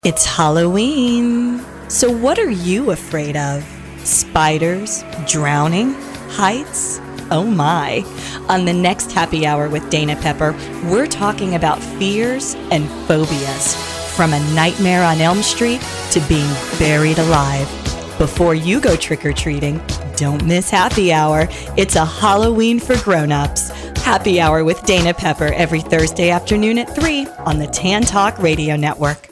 It's Halloween. So what are you afraid of? Spiders? Drowning? Heights? Oh my. On the next Happy Hour with Dana Pepper, we're talking about fears and phobias. From A Nightmare on Elm Street to being buried alive. Before you go trick-or-treating, don't miss Happy Hour. It's a Halloween for grown-ups. Happy Hour with Dana Pepper every Thursday afternoon at 3 on the Tan Talk Radio Network.